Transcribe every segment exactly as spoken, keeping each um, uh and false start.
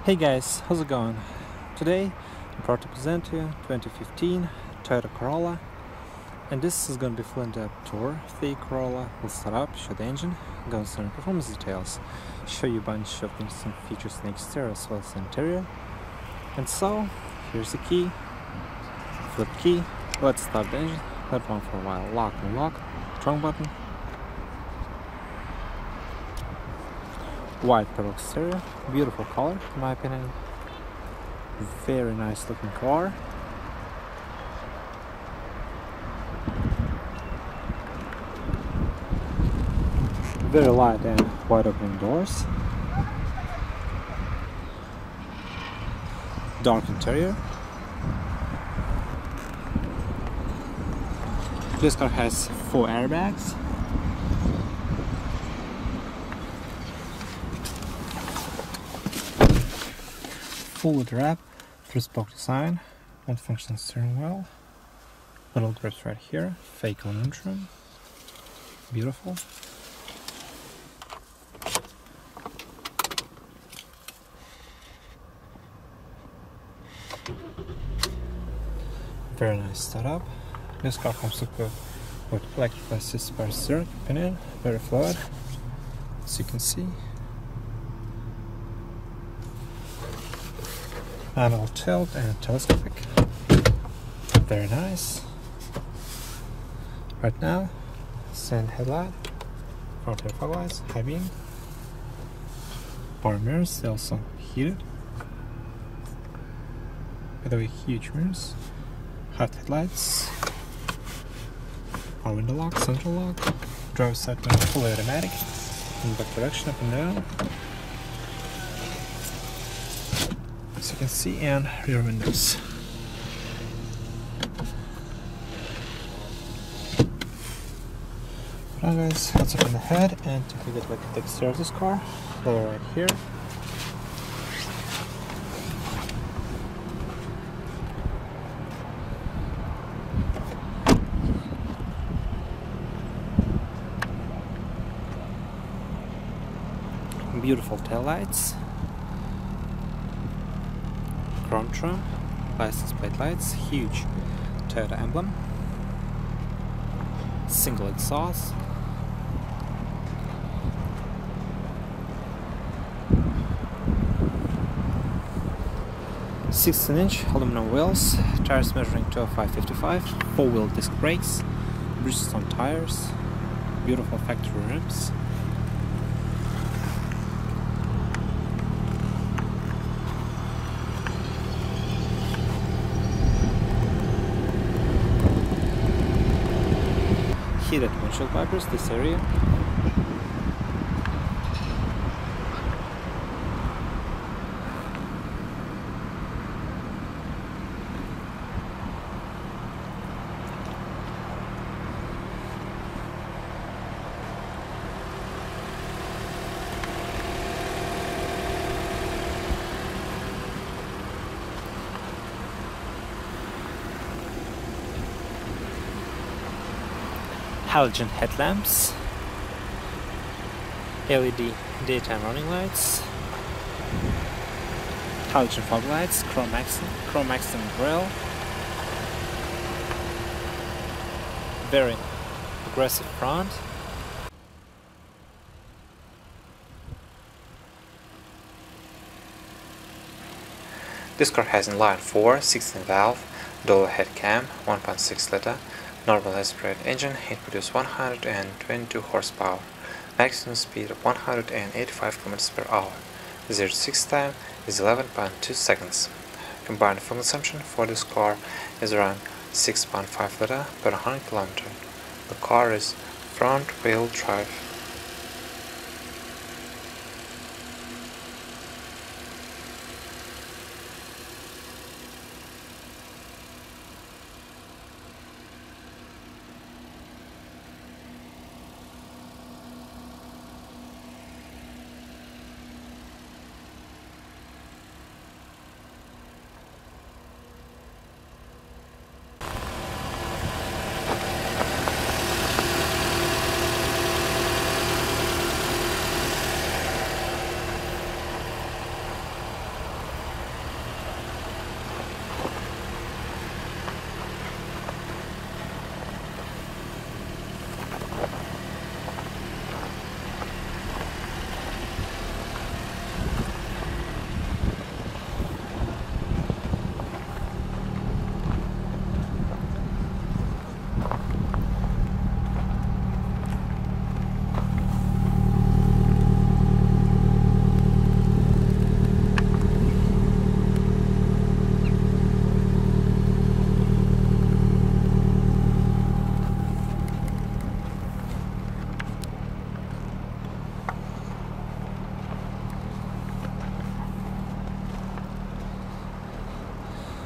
Hey guys, how's it going? Today I'm proud to present you twenty fifteen Toyota Corolla, and this is going to be full in-depth tour of the Corolla. We'll start up, show the engine, go into some performance details, show you a bunch of interesting features in the exterior as well as the interior. And so, here's the key, flip key, let's start the engine, let it run for a while, lock and lock, strong button. White pearl exterior, beautiful color in my opinion, very nice looking car. Very light and wide open doors, dark interior. This car has four airbags. Full leather wrap, three-spoke design, multi-function steering wheel, little grips right here, fake aluminum trim, beautiful. Very nice setup. This car comes equipped with electric assist power steering, pinion, very fluid, as you can see. Manual tilt and telescopic, very nice. Right now, stand headlight, front rear fog lights, high beam, power mirrors, they also heated. By the way, huge mirrors, hot headlights, power window lock, central lock, driver's side mirror fully automatic, and back direction up and down. As you can see, and rear windows. Alright guys, let's open the head and take a good look at the exterior of this car. Lower right here. Beautiful taillights. Chrome trim, license plate lights, huge Toyota emblem, single exhaust, sixteen inch aluminum wheels, tires measuring two oh five fifty-five, four wheel disc brakes, Bridgestone tires, beautiful factory rims. Heated windshield wipers, this area. Halogen headlamps, L E D daytime running lights, halogen fog lights, chrome accent, chrome accent grille, very aggressive front, this car has inline four, sixteen valve, dual head cam, one point six liter, normal aspirated engine. It produces one hundred twenty-two horsepower, maximum speed of one hundred eighty-five kilometers per hour. zero to sixty time is eleven point two seconds. Combined fuel consumption for this car is around six point five liter per one hundred kilometers. The car is front wheel drive.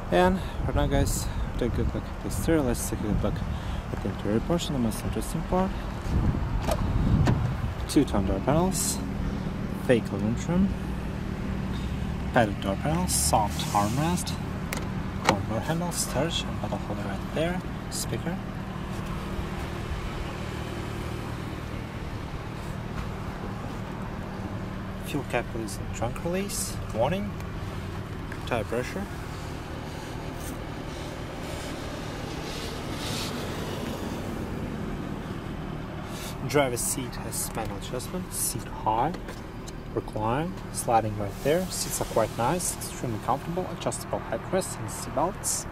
And right now, guys, take a good look at the exterior. Let's take a good look at the interior portion, the most interesting part. Two-tone door panels, fake aluminum trim, padded door panels, soft armrest, one door handle, storage, and bottle holder right there, speaker. Fuel cap release and trunk release, warning, tire pressure. Driver's seat has manual adjustment, seat high, recline, sliding right there. Seats are quite nice, extremely comfortable, adjustable headrests and seat belts.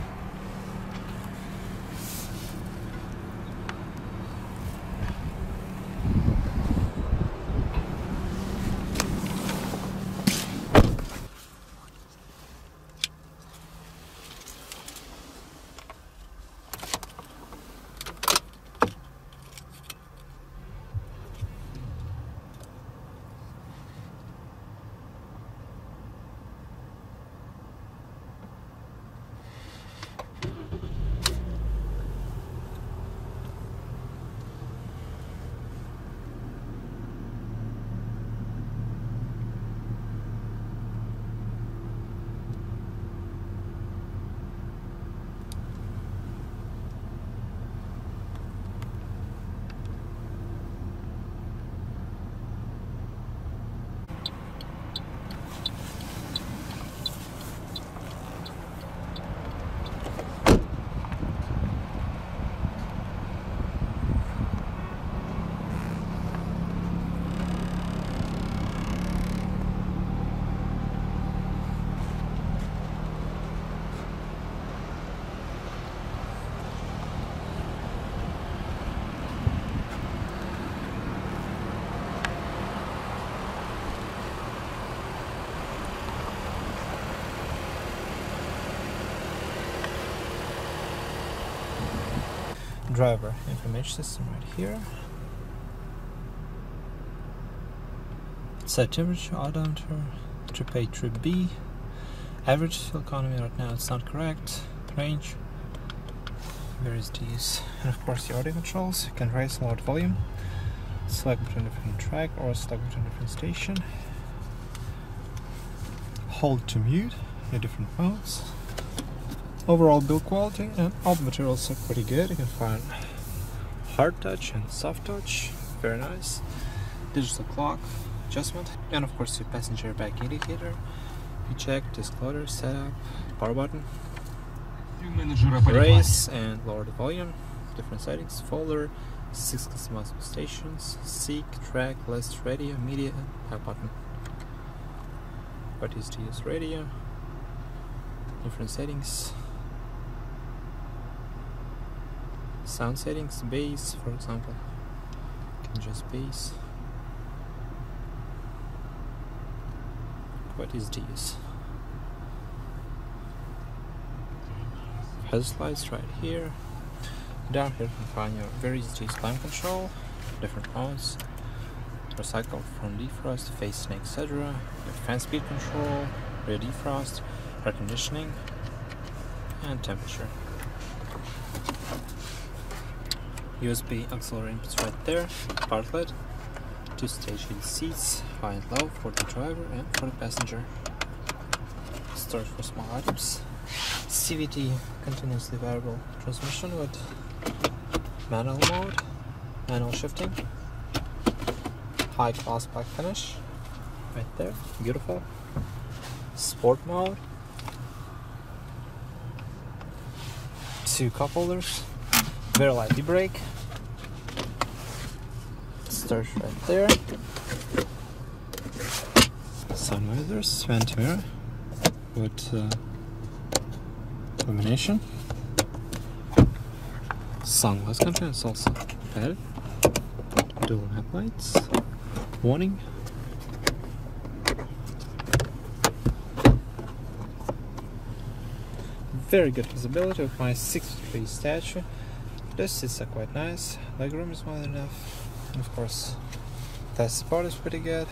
Driver information system right here. Set temperature, odometer, trip A, trip B. Average fuel economy right now it's not correct. Range. Various D's. And of course the audio controls. You can raise and lower volume. Select between different track or select between different station. Hold to mute your different modes. Overall build quality and all the materials are pretty good. You can find hard touch and soft touch, very nice. Digital clock adjustment, and of course your passenger back indicator. You check disclosure, setup, power button, raise and lower the volume, different settings, folder, six customizable stations, seek, track, list, radio, media, and power button. What is to use radio, different settings. Sound settings, bass, for example. You can adjust bass. What is this? Hazard lights right here. Down here you can find your various climate control, different modes, recycle from defrost, face snake, et cetera. Your fan speed control, rear defrost, air conditioning, and temperature. U S B auxiliary inputs right there, power outlet, two-stage heated seats, high and low for the driver and for the passenger. Storage for small items. C V T continuously variable transmission with manual mode, manual shifting, high gloss black finish, right there, beautiful. Sport mode, two cup holders. Very light e-brake, storage right there, sun visors, vent mirror with uh, illumination, sunglass controls also padded, dual headlights, warning, very good visibility with my six foot three statue. The seats are quite nice, legroom is more than enough, and of course the support is pretty good.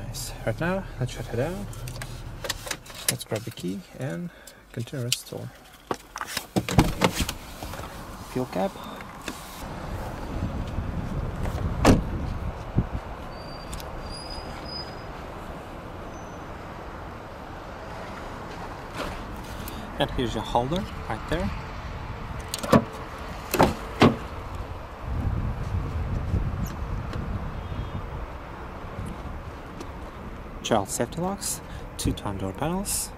nice. Right now, let's shut it down. Let's grab the key and continue restore. Fuel cap. And here's your holder right there. Child safety locks, two tone door panels,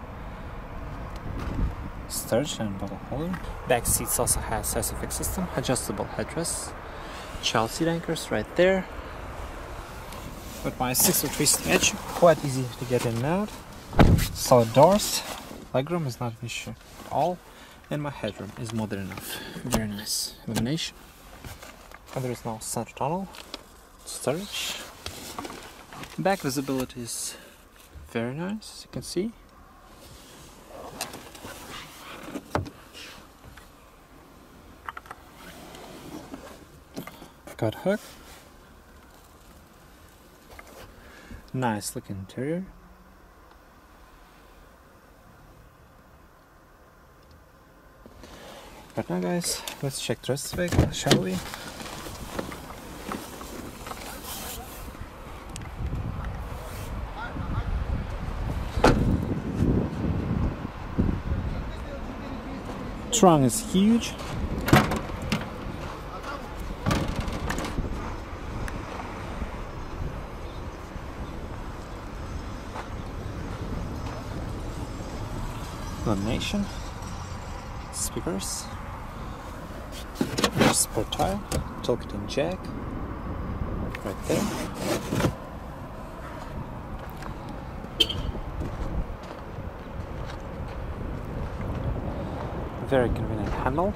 storage and bottle holder. Back seats also has SISOFIX system, adjustable headrests, child seat anchors right there. With my six foot three edge, quite easy to get in and out. Solid doors. Legroom is not an issue at all, and my headroom is more than enough. Very nice illumination. And there is no center tunnel. Storage. Back visibility is very nice, as you can see. Got hook. Nice looking interior. But now guys, let's check the rest of the vehicle, shall we? Trunk is huge. Illumination. Speakers. Sport tire, toolkit and jack, right there. Very convenient handle.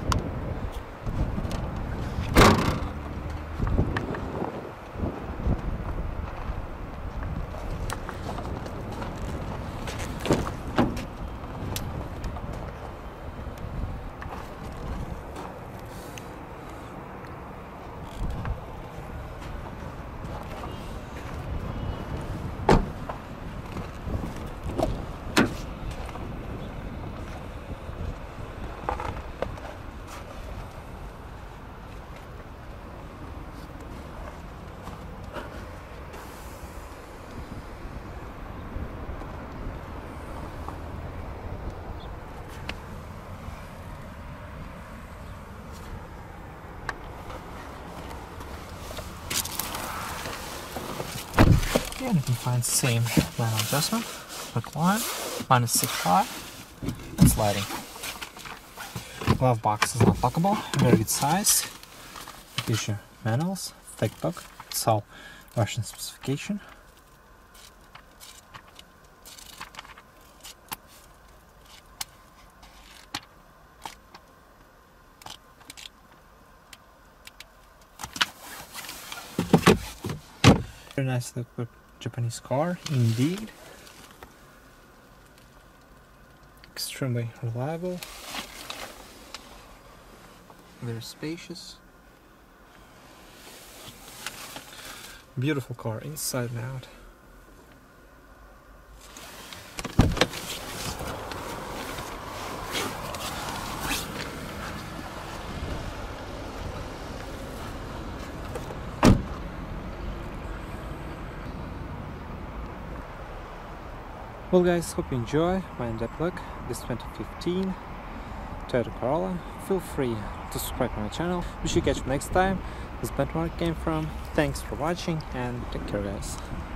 And you can find the same manual adjustment, recline, minus six five, and sliding. Glove box is not lockable, very good size. Gives you manuals, thick book, it's all Russian specification. Very nice look with Japanese car, indeed. Extremely reliable. Very spacious. Beautiful car inside and out. Well guys, hope you enjoy my in-depth look this twenty fifteen Toyota Corolla. Feel free to subscribe to my channel. We should catch you next time. This benchmark came from. Thanks for watching and take care guys.